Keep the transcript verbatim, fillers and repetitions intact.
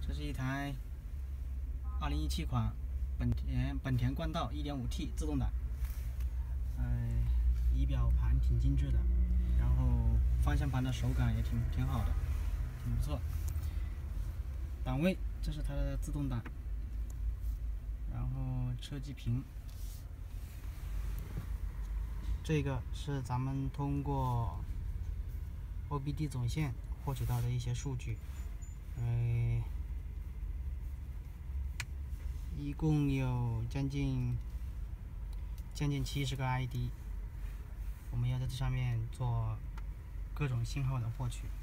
这是一台二零一七款本田本田冠道 一点五 T 自动挡，呃，仪表盘挺精致的，然后方向盘的手感也挺挺好的，挺不错。档位，这是它的自动挡，然后车机屏，这个是咱们通过 O B D 总线获取到的一些数据，嗯、一共有将近将近七十个 I D， 我们要在这上面做各种信号的获取。